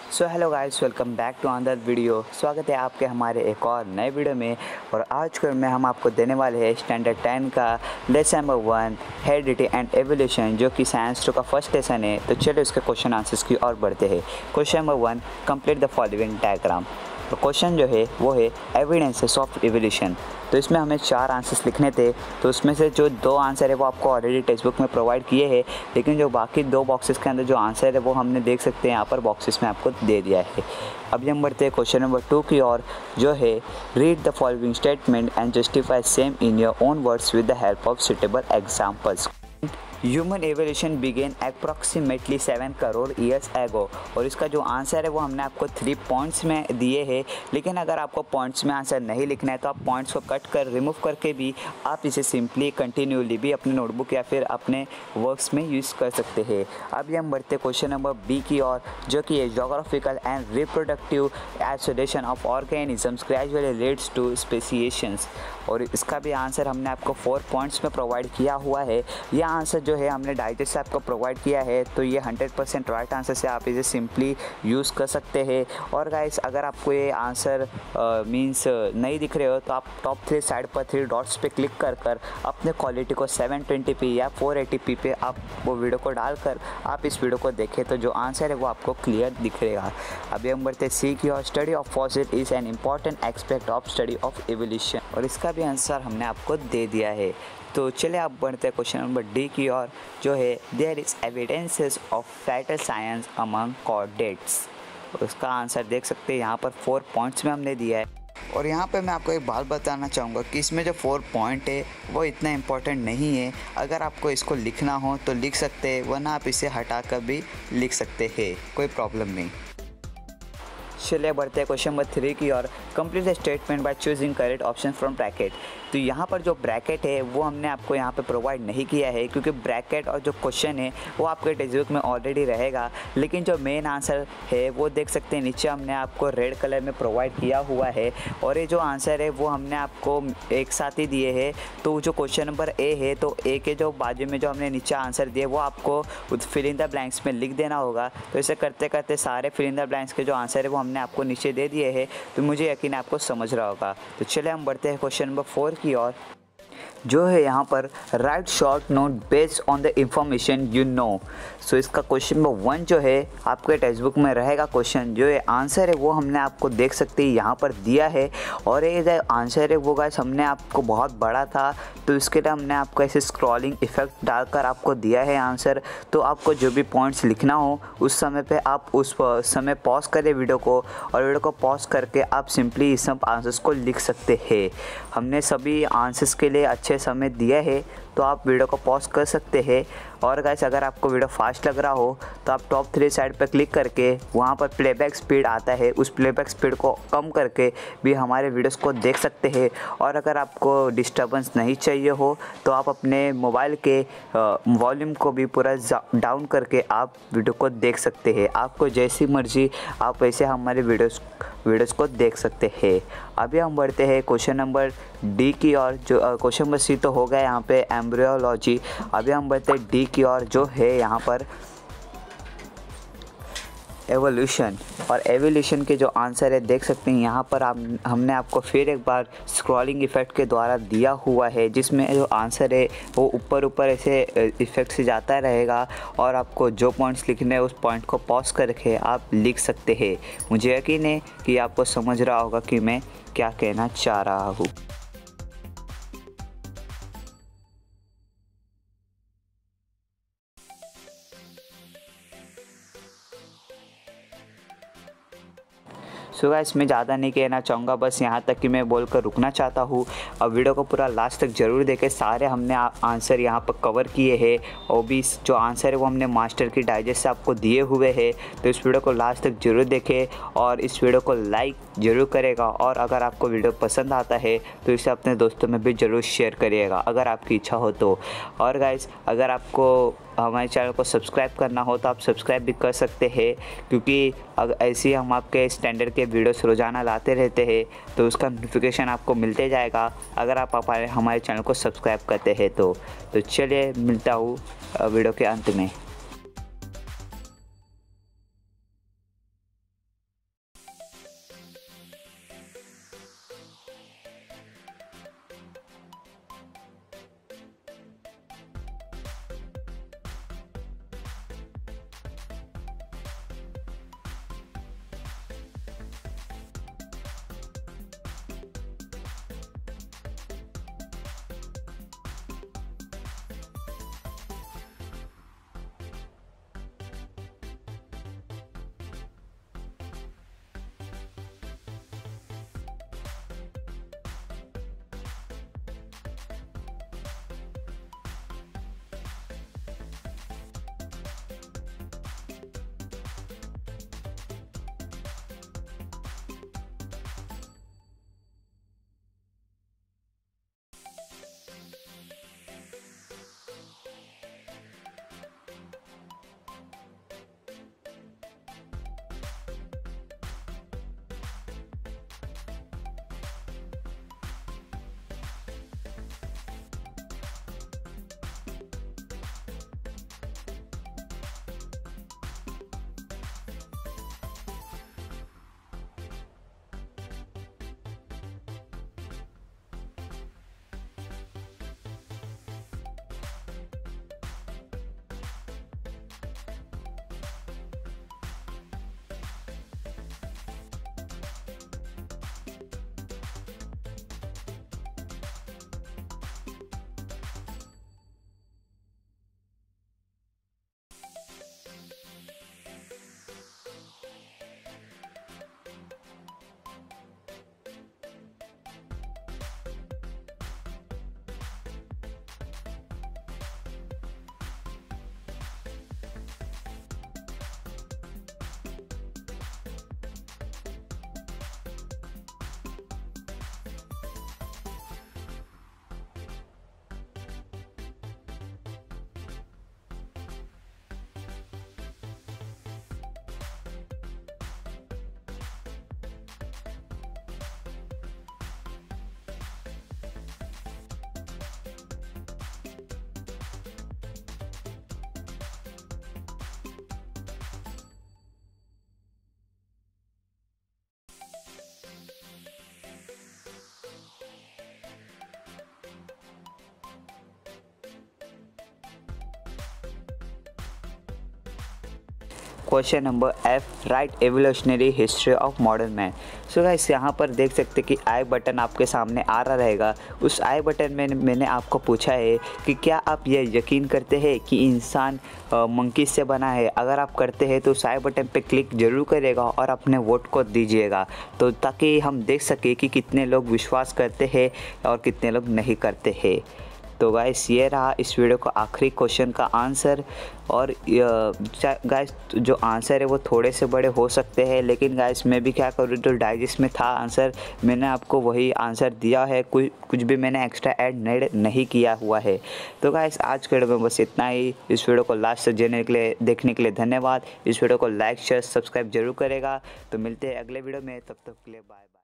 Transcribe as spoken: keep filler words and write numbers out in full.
So hello guys, welcome back to another video. स्वागत है आपके हमारे एक और नए वीडियो में। और आज के में हम आपको देने वाले हैं स्टैंडर्ड टेन का lesson number one heredity and evolution, जो कि साइंस टू का फर्स्ट लेसन है। तो चलिए उसके क्वेश्चन आंसर्स की ओर बढ़ते हैं। Question number one, complete the following diagram. तो क्वेश्चन जो है वो है एविडेंसेस ऑफ एवोल्यूशन। तो इसमें हमें चार आंसर्स लिखने थे। तो उसमें से जो दो आंसर है वो आपको ऑलरेडी टेक्स्ट बुक में प्रोवाइड किए हैं, लेकिन जो बाकी दो बॉक्सेस के अंदर जो आंसर है वो हमने देख सकते हैं यहाँ पर बॉक्सेस में आपको दे दिया है। अभी हम बढ़ते हैं क्वेश्चन नंबर टू की ओर, जो है read the following statement and justify same in your own words with the help of suitable examples. Human evolution began approximately seven crore years ago. और इसका जो आंसर है वो हमने आपको थ्री पॉइंट्स में दिए हैं, लेकिन अगर आपको पॉइंट्स में आंसर नहीं लिखना है तो आप पॉइंट्स को कट कर रिमूव करके भी आप इसे सिंपली कंटिन्यूली भी अपने नोटबुक या फिर अपने वर्क्स में यूज़ कर सकते हैं। अभी हम बढ़ते क्वेश्चन नंबर बी की ओर, जो कि है geographical and reproductive isolation of organisms gradually leads to speciations. और इसका भी आंसर हमने आपको फोर पॉइंट्स में प्रोवाइड किया हुआ है। यह आंसर जो है हमने डाइजेस्ट से आपको प्रोवाइड किया है, तो ये हंड्रेड परसेंट राइट आंसर से आप इसे सिंपली यूज़ कर सकते हैं। और गाइस, अगर आपको ये आंसर मींस नहीं दिख रहे हो तो आप टॉप थ्री साइड पर थ्री डॉट्स पे क्लिक कर कर अपने क्वालिटी को सेवन ट्वेंटी पी या फोर एटी पी पे आप वो वीडियो को डालकर आप इस वीडियो को देखें तो जो आंसर है वो आपको क्लियर दिख रहेगा। अभी हम बढ़ते सी की और, study of fossil is an important aspect of study of evolution. और इसका भी आंसर हमने आपको दे दिया है। तो चलिए आप बढ़ते हैं क्वेश्चन नंबर डी की ओर, जो है there is evidences of vital science among chordates. उसका आंसर देख सकते हैं यहाँ पर फोर पॉइंट्स में हमने दिया है। और यहाँ पे मैं आपको एक बात बताना चाहूँगा कि इसमें जो फोर पॉइंट है वो इतना इम्पोर्टेंट नहीं है। अगर आपको इसको लिखना हो तो लिख सकते हैं, वरना आप इसे हटा कर भी लिख सकते हैं, कोई प्रॉब्लम नहीं। चलिए बढ़ते हैं क्वेश्चन नंबर थ्री की ओर, complete the statement by choosing correct option from bracket. तो यहाँ पर जो ब्रैकेट है वो हमने आपको यहाँ पे प्रोवाइड नहीं किया है, क्योंकि ब्रैकेट और जो क्वेश्चन है वो आपके टेक्स्ट बुक में ऑलरेडी रहेगा। लेकिन जो मेन आंसर है वो देख सकते हैं नीचे हमने आपको रेड कलर में प्रोवाइड किया हुआ है। और ये जो आंसर है वो हमने आपको एक साथ ही दिए हैं। तो जो क्वेश्चन नंबर ए है, तो ए के जो बाजू में जो हमने नीचे आंसर दिए वो आपको फिल इन द ब्लैंक्स में लिख देना होगा। तो इसे करते करते सारे फिल इन द ब्लैंक्स के जो आंसर है वो हमने आपको नीचे दे दिए हैं। तो मुझे यकीन है आपको समझ रहा होगा। तो चलिए हम बढ़ते हैं क्वेश्चन नंबर फोर की ओर, जो है यहाँ पर write short note based on the information you know. So इसका क्वेश्चन नंबर वन जो है आपके टेक्स्ट बुक में रहेगा। क्वेश्चन जो है आंसर है वो हमने आपको देख सकते हैं यहाँ पर दिया है। और ये जो आंसर है वो गाइस हमने आपको बहुत बड़ा था, तो इसके लिए हमने आपको ऐसे स्क्रॉलिंग इफेक्ट डालकर आपको दिया है आंसर। तो आपको जो भी पॉइंट्स लिखना हो उस समय पे आप उस समय पॉज करें वीडियो को, और वीडियो को पॉज करके आप सिंपली इस सब आंसर्स को लिख सकते हैं। हमने सभी आंसर्स के लिए अच्छे समय दिया है, तो आप वीडियो को पॉज कर सकते हैं। और गाइस, अगर आपको वीडियो फास्ट लग रहा हो तो आप टॉप थ्री साइड पर क्लिक करके वहाँ पर प्लेबैक स्पीड आता है, उस प्लेबैक स्पीड को कम करके भी हमारे वीडियोस को देख सकते हैं। और अगर आपको डिस्टर्बेंस नहीं चाहिए हो तो आप अपने मोबाइल के वॉल्यूम को भी पूरा डाउन करके आप वीडियो को देख सकते हैं। आपको जैसी मर्जी आप वैसे हमारे वीडियोस वीडियोस को देख सकते हैं। अभी हम बढ़ते हैं क्वेश्चन नंबर डी की ओर, जो क्वेश्चन नंबर सी तो हो गया यहाँ पे एम्ब्रियोलॉजी। अभी हम बढ़ते हैं डी की ओर, जो है यहाँ पर एवोल्यूशन। और एवोल्यूशन के जो आंसर है देख सकते हैं यहाँ पर आप हमने आपको फिर एक बार स्क्रॉलिंग इफेक्ट के द्वारा दिया हुआ है, जिसमें जो आंसर है वो ऊपर ऊपर ऐसे इफेक्ट से जाता रहेगा। और आपको जो पॉइंट्स लिखने हैं उस पॉइंट को पॉज करके आप लिख सकते हैं। मुझे यकीन है कि आपको समझ रहा होगा कि मैं क्या कहना चाह रहा हूँ। सो गाइस, मैं ज़्यादा नहीं कहना चाहूँगा, बस यहाँ तक कि मैं बोलकर रुकना चाहता हूँ। अब वीडियो को पूरा लास्ट तक ज़रूर देखें। सारे हमने आंसर यहाँ पर कवर किए हैं, और भी जो आंसर है वो हमने मास्टर की डाइजेस्ट से आपको दिए हुए हैं। तो इस वीडियो को लास्ट तक ज़रूर देखें, और इस वीडियो को लाइक ज़रूर करेगा। और अगर आपको वीडियो पसंद आता है तो इसे अपने दोस्तों में भी ज़रूर शेयर करिएगा, अगर आपकी इच्छा हो तो। और गाइस, अगर आपको हमारे चैनल को सब्सक्राइब करना हो तो आप सब्सक्राइब भी कर सकते हैं, क्योंकि अगर ऐसे ही हम आपके स्टैंडर्ड के वीडियोस रोज़ाना लाते रहते हैं, तो उसका नोटिफिकेशन आपको मिलते जाएगा अगर आप हमारे चैनल को सब्सक्राइब करते हैं तो। तो चलिए मिलता हूँ वीडियो के अंत में। Question number F, write evolutionary history of modern man. So guys यहाँ पर देख सकते कि आई बटन आपके सामने आ रहा रहेगा। उस आई बटन में मैंने आपको पूछा है कि क्या आप ये यकीन करते हैं कि इंसान मंकी से बना है। अगर आप करते हैं तो उस आई बटन पे क्लिक जरूर करेगा और अपने वोट को दीजिएगा, तो ताकि हम देख सके कि कितने लोग विश्वास करते हैं और कितने लोग नहीं करते हैं। तो गाइस ये रहा इस वीडियो का आखिरी क्वेश्चन का आंसर। और गाइस जो आंसर है वो थोड़े से बड़े हो सकते हैं, लेकिन गाइस मैं भी क्या करूँ, जो डाइजेस्ट में था आंसर मैंने आपको वही आंसर दिया है, कुछ कुछ भी मैंने एक्स्ट्रा ऐड नहीं किया हुआ है। तो गाइस आज के वीडियो में बस इतना ही। इस वीडियो को लास्ट तक देने के लिए देखने के लिए धन्यवाद। इस वीडियो को लाइक शेयर सब्सक्राइब जरूर करेगा। तो मिलते हैं अगले वीडियो में, तब तक के लिए बाय बाय।